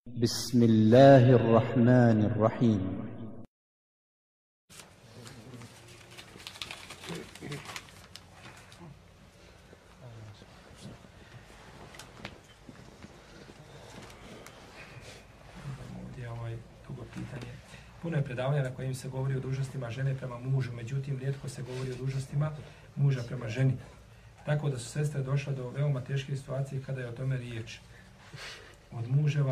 بسم الله الرحمن الرحيم. Puno je predavanja na kojim se govori o dužnostima žene prema mužu, međutim, rijetko se govori o dužnostima muža prema ženi. Tako da su sestre došle do veoma teške situacije kada je o tome riječ. Od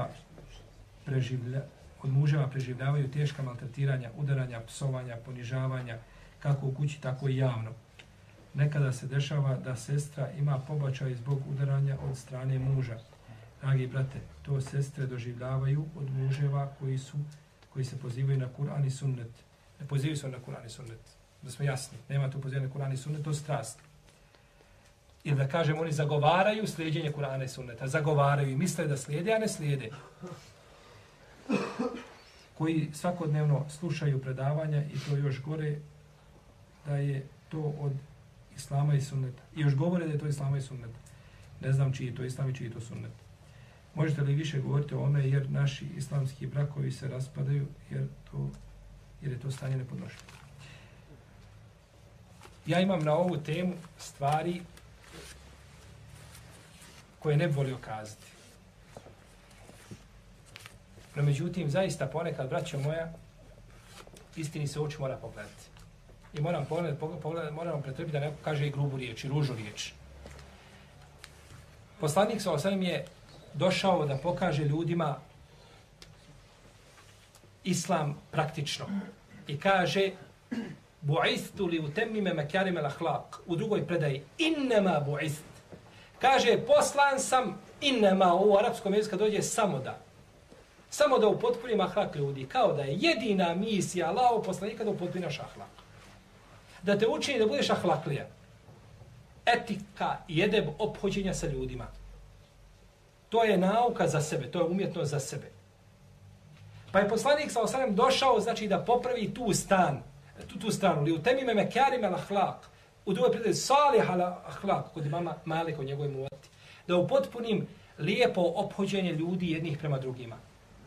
muževa preživljavaju teška maltretiranja, udaranja, psovanja, ponižavanja, kako u kući, tako i javno. Nekada se dešava da sestra ima pobačaj zbog udaranja od strane muža. Dragi brate, to sestre doživljavaju od muževa koji se pozivaju na Kur'an i sunnet. Ne pozivaju se na Kur'an i sunnet. Da smo jasni, nema tu pozivaju na Kur'an i sunnet, to je strast. Ili da kažem, oni zagovaraju slijedjenje Kur'ana i sunneta. Zagovaraju i misle da slijede, a ne slijede. Koji svakodnevno slušaju predavanja i to još gore da je to od islama i sunneta. I još govore da je to islama i sunneta. Ne znam čiji je to islam i čiji je to sunnet. Možete li više govoriti o ome jer naši islamski brakovi se raspadaju jer je to stanje nepodnošljivo. Ja imam na ovu temu stvari koje ne bi volio kazati. No, međutim, zaista ponekad, braćo moja, istini se oči mora pogledati. I moram pretrpiti da neko kaže i grubu riječ, i ružnu riječ. Poslanik s.a.v. je došao da pokaže ljudima islam praktično. I kaže bu'istu li utemmime mekjarime l'ahlak. U drugoj predaji innema bu'ist. Kaže poslan sam innema, u arapskom jeziku dođe samo da upotpunim ahlak ljudi. Kao da je jedina misija Allahov poslanika da upotpuniš ahlak. Da te učini da budeš ahlaklija. Etika i edeb ophođenja sa ljudima. To je nauka za sebe, to je umjetnost za sebe. Pa je poslanik s.a.v. došao, znači da popravi tu stranu. Li u temime mekjarime l'ahlak. U drugoj predaji salih l'ahlak, kod imama Malika u njegovoj muvati. Da upotpunim lijepo ophođenje ljudi jednih prema drugima.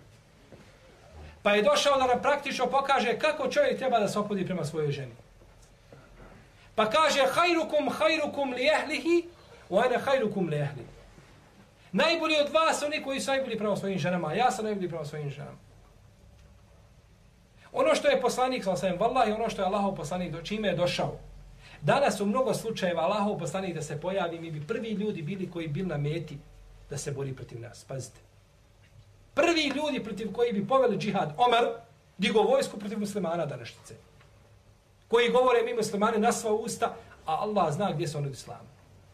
Pa je došao da nam praktično pokaže kako čovjek treba da se ophodi prema svojoj ženi. Pa kaže hajrukum li ehlihi, wa ana hajrukum li ehli. Najbolji od vas oni koji su najbolji prema svojim ženama, a ja sam najbolji prema svojim ženama. Ono što je poslanik, vallahi, ono što je Allahov poslanik, čime je došao. Danas u mnogo slučajeva Allahov poslanik da se pojavi, mi bi prvi ljudi bili koji bili na meti da se bori protiv nas. Pazite. Prvi ljudi protiv koji bi poveli džihad, Omer, digo vojsku protiv muslimana današnjice. Koji govore mi muslimani na sva usta, a Allah zna gdje su oni od islama.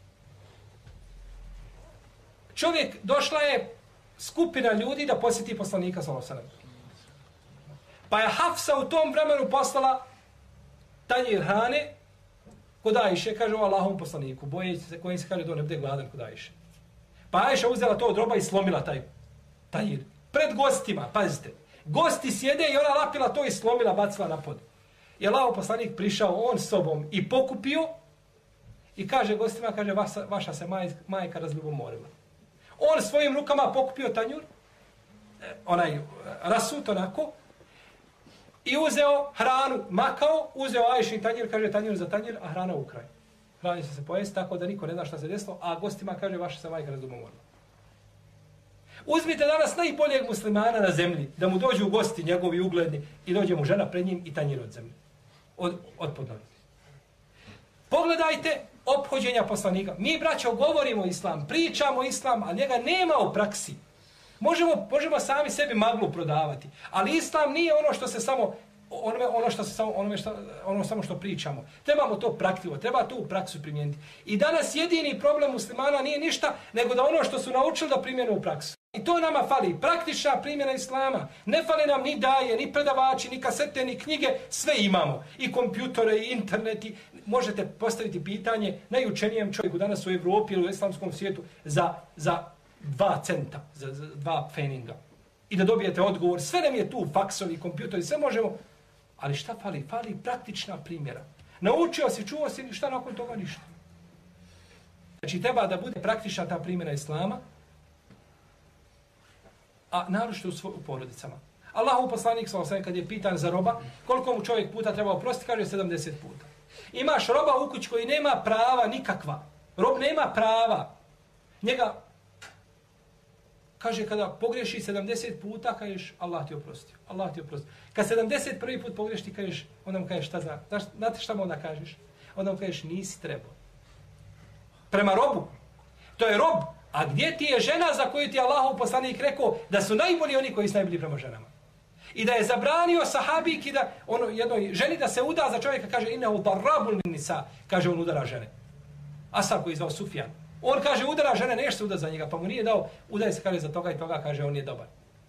Čovjek, došla je skupina ljudi da posjeti poslanika s.a.v. Pa je Hafsa u tom vremenu poslala tanjir hrane kod Ajše, kaže o Allahovom poslaniku, bojeći se kojim se kaže da ne bude gladan kod Ajše. Pa Ajša uzela to od roba i slomila taj tanjir. Pred gostima, pazite. Gosti sjede i ona lapila to i slomila, bacila na pod. I Allahov poslanik prišao on s sobom i pokupio i kaže gostima, kaže vaša se majka razljubomorila. On svojim rukama pokupio tanjur, onaj rasut onako, i uzeo hranu, makao, uzeo Ajšin tanjir, kaže tanjir za tanjir, a hrana u kraj. Hrani se pojesti tako da niko ne zna šta se desilo, a gostima kaže vaša se majka razljubomorila. Uzmite danas najboljeg muslimana na zemlji, da mu dođu u gosti njegovi ugledni i dođe mu žena pred njim i tanjir od zemlje. Od podnovi. Pogledajte ophođenja poslanika. Mi, braćo, govorimo islam, pričamo islam, a njega nema u praksi. Možemo sami sebi maglu prodavati, ali islam nije ono što se samo što pričamo. Trebamo to praktivo, treba to u praksu primijeniti. I danas jedini problem muslimana nije ništa nego da ono što su naučili da primjene u praksu. I to nama fali, praktična primjena islama. Ne fali nam ni daje, ni predavači, ni kasete, ni knjige, sve imamo. I kompjutore, i interneti. Možete postaviti pitanje najučenijem čovjeku danas u Evropi ili u islamskom svijetu za 2 centa, za 2 pfeninga. I da dobijete odgovor. Sve nam je tu, faksovi, kompjutori, sve možemo. Ali šta fali? Fali praktična primjera. Naučio si, čuo si, šta nakon toga ništa. Znači treba da bude praktična ta primjera islama. a naročito u porodicama. Allahov poslanik sallallahu kad je pitan za roba, koliko mu čovjek puta treba oprostiti, kaže 70 puta. Imaš roba u kući koji nema prava nikakva. Rob nema prava. Njega, kaže, kada pogreši 70 puta, kažeš, Allah ti oprostio. Allah ti oprostio. Kad 71. put pogreši, ti kažeš, onda mu kažeš, šta znaš? Znate šta mu onda kažeš? Onda mu kažeš, nisi trebao. Prema robu. To je rob. A gdje ti je žena za koju ti je Allahov poslanik rekao da su najbolji oni koji su najbolji prema ženama? I da je zabranio sahabiki da jednoj ženi da se uda za čovjeka, kaže innehu darabul nisa, kaže on udara žene. Asab koji je zvao Sufjan. On kaže udara žene, neš se uda za njega, pa mu nije dao, udaje se kaže za toga i toga, kaže on je dobar.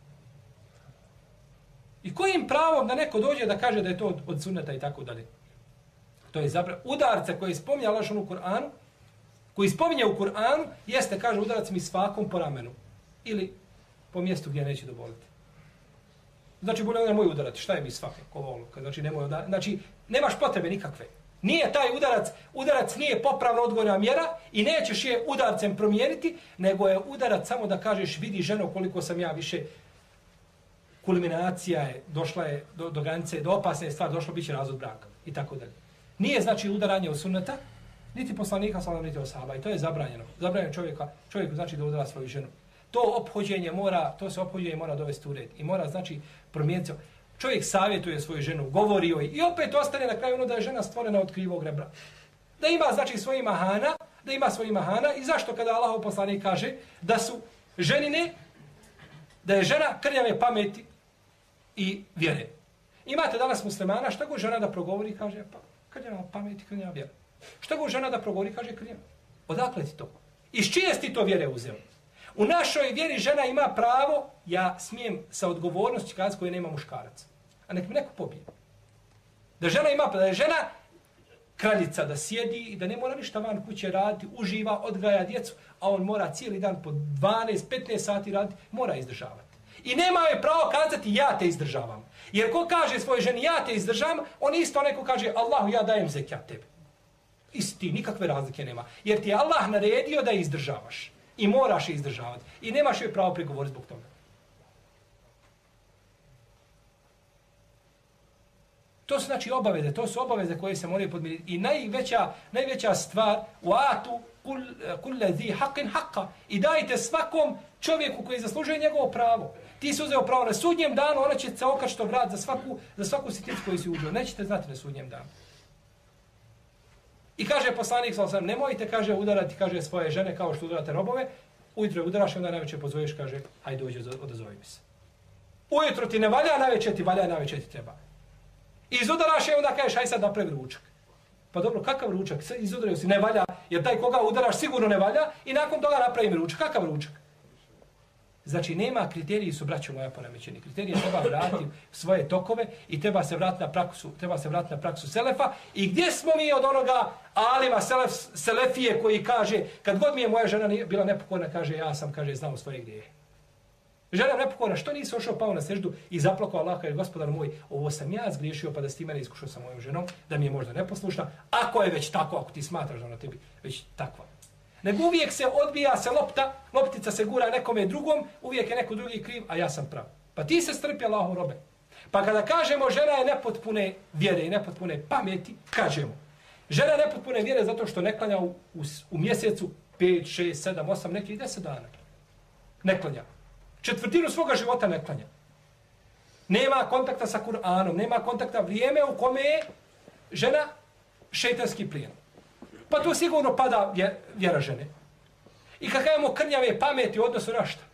I kojim pravom da neko dođe da kaže da je to od sunneta i tako dalje? To je udarce koji spominje Allah u Kur'anu, koji spominje u Kur'anu, jeste, kaže, udarac mi svakom po ramenu. Ili po mjestu gdje neće dovoliti. Znači, bolje nemoj udarati. Šta je mi svake? Znači, nemoj udarati. Znači, nemaš potrebe nikakve. Nije taj udarac nije popravna odgovorna mjera i nećeš je udarcem promijeniti, nego je udarac samo da kažeš, vidi ženo koliko sam ja više, kulminacija je, došla je do granice, do opasne stvari, došlo biće razvod braka i tako dalje. Nije znači udaranje od sunneta, niti poslanika, niti ashaba, i to je zabranjeno. Zabranjeno čovjeku znači da udara svoju ženu. To se ophođenje mora dovesti u red i mora znači promijeniti. Čovjek savjetuje svoju ženu, govori joj i opet ostane na kraju ono da je žena stvorena od krivog rebra. Da ima znači svojih mahana, i zašto kada Allahov poslanik kaže da su ženine, da je žena krnjave pameti i vjere. Imate danas muslimana, šta god žena da progovori, kaže pa krnjava pameti, krnjava vjera. Šta god žena da progovori, kaže krnjava. Odakle ti to? Iz čije si ti to vjere uzeo? U našoj vjeri žena ima pravo, ja smijem sa odgovornosti kazati koje nema muškarac. A nek mi neko pobije. Da žena ima pravo, da je žena kraljica, da sjedi i da ne mora ništa van kuće raditi, uživa, odgaja djecu, a on mora cijeli dan po 12-15 sati raditi, mora izdržavati. I nema je pravo kazati ja te izdržavam. Jer ko kaže svojoj ženi ja te izdržavam, on isto neko kaže Allahu ja dajem zekijat tebi. Isti, nikakve razlike nema. Jer ti je Allah naredio da izdržavaš. I moraš je izdržavati. I nemaš joj pravo prigovoriti zbog toga. To su znači obaveze, koje se moraju podmiriti. I najveća stvar u atu kulle zi haqqin haqqa. I dajte svakom čovjeku koji zaslužuje njegovo pravo. Ti si uzeo pravo na sudnjem danu, ona će se okačiti vrat za svaku sitnicu koju si uzeo. Nećete znati na sudnjem danu. I kaže poslanik sallallahu alejhi ve sellem, nemojte kaže udarati kaže svoje žene kao što udarate robove. Ujutro je udaraš i onda navečer pozoveš, kaže hajde dođi odazovi mi se. Ujutro ti ne valja, navečer ti valja, navečer ti treba. Izudaraš i onda kažeš hajde sad napravi ručak. Pa dobro, kakav ručak? Izudaraju si, ne valja, jer taj koga udaraš sigurno ne valja i nakon toga napravim ručak. Kakav ručak? Znači, nema kriteriji su, braćo moja, poremećeni. Kriterije treba vratiti svoje tokove i treba se vratiti na praksu selefa. I gdje smo mi od onoga alima selefije koji kaže, kad god mi je moja žena bila nepokorna, kaže, ja sam, kaže, znao svoje grijehe. Žena nepokorna, što nisi ošao, pao na seždu i zaplakao Allah, kaže, gospodar moj, ovo sam ja zgriješio, pa da si ti mene iskušao sa mojom ženom, da mi je možda neposlušna, ako je već tako, ako ti smatraš da ona tebi već takva. Nego uvijek se odbija se loptica se gura nekome drugom, uvijek je neko drugi kriv, a ja sam prav. Pa ti se strpi Allahov robe. Pa kada kažemo žena je nepotpune vjere i nepotpune pameti, kažemo. Žena je nepotpune vjere zato što ne klanja u mjesecu 5, 6, 7, 8, neki 10 dana. Ne klanja. Četvrtinu svoga života ne klanja. Nema kontakta sa Kur'anom, nema kontakta vrijeme u kome je žena šejtanski plijen. Pa tu sigurno pada vjera žene. I kad kažemo krnjave pameti u odnosu na šta?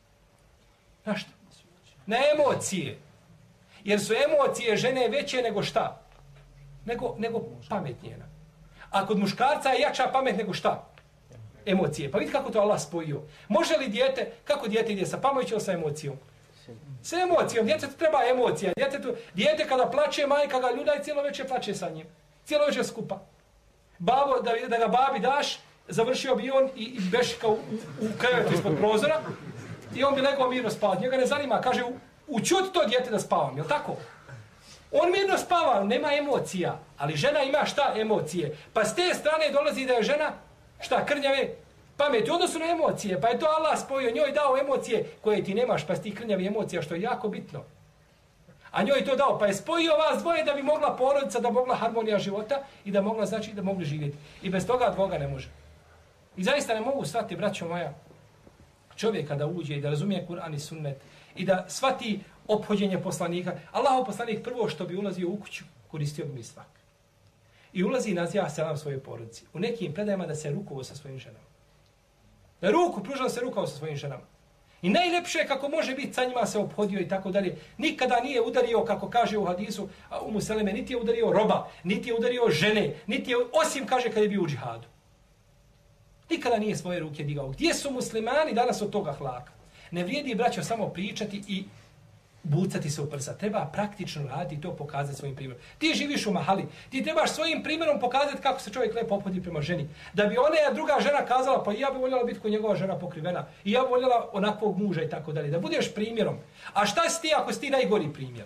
Na šta? Na emocije. Jer su emocije žene veće nego šta? Nego pamet njena. A kod muškarca je jača pamet nego šta? Emocije. Pa vidi kako to Allah spojio. Može li kako dijete ide sa pameću ili sa emocijom? Sa emocijom. Djetetu treba emocija. Dijete kada plače, majka ga ljuda i cijelo večer plače sa njim. Cijelo večer skupa. Babo, da ga babi daš, završio bi on i bešika u krevetu ispod prozora i on bi legao mirno spavati. Njega ne zanima, kaže, učuti to dijete da spavam, je li tako? On mirno spava, nema emocija, ali žena ima šta? Emocije. Pa s te strane dolazi da je žena, šta, krnjave pameti, u odnosu na emocije, pa je to Allah spojio, njoj dao emocije koje ti nemaš, pa si ti krnjavi emocija, što je jako bitno. A njoj to dao, pa je spojio vas dvoje da bi mogla porodica, da mogla harmonija života i da mogla, znači, da mogli živjeti. I bez toga dvoga ne može. I zaista ne mogu shvatiti, braćo moja, čovjeka da uđe i da razumije Kur'an i sunnet i da shvati ophođenje poslanika. Allahov poslanik prvo što bi ulazio u kuću, koristio bi misvak. I ulazi i naziva selam svojoj porodici. U nekim predajama da se rukovao sa svojim ženama. Da ruku, pružao se rukao sa svojim ženama. I najlepše kako može biti sa njima se ophodio i tako dalje. Nikada nije udario, kako kaže u hadisu Umu Seleme, niti je udario roba, niti je udario žene, niti je, osim kaže kad je bio u džihadu. Nikada nije svoje ruke digao. Gdje su muslimani danas od toga hlaka? Ne vrijedi, braćo, samo pričati i bucati se u prsa. Treba praktično raditi i to pokazati svojim primjerom. Ti živiš u mahali, ti trebaš svojim primjerom pokazati kako se čovjek lepo ophodi prema ženi. Da bi ona druga žena kazala, pa ja bi voljela biti kod njegova žena pokrivena. I ja bi voljela onakvog muža i tako dalje. Da budeš primjerom. A šta si ti ako si ti najgori primjer?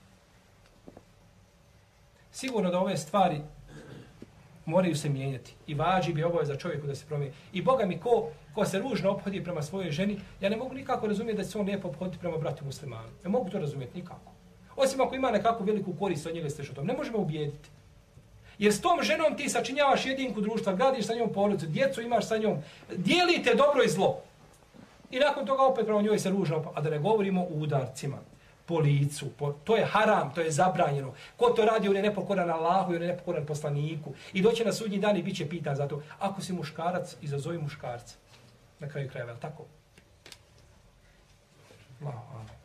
Sigurno da ove stvari moraju se mijenjati. I važi bi ovo za čovjeku da se promijeni. I Boga mi, ko se ružno ophodi prema svojoj ženi, ja ne mogu nikako razumjeti da će se on lijepo ophoditi prema bratu muslimanu. Ne mogu to razumjeti nikako. Osim ako ima nekakvu veliku korist od njega ste što tom. Ne možemo ubijediti. Jer s tom ženom ti sačinjavaš jedinku društva, gradiš sa njom porodicu, djecu imaš sa njom, dijelite dobro i zlo. I nakon toga opet prema njoj se ružno, a da ne govorimo o udarcima. Po licu, to je haram, to je zabranjeno. Ko to radi, on je nepokoran Allahu i on je nepokoran poslaniku. I doće na sudnji dan i bit će pitan za to. Ako si muškarac, izazovi muškarca. Na kraju krajeva, tako? Allahu,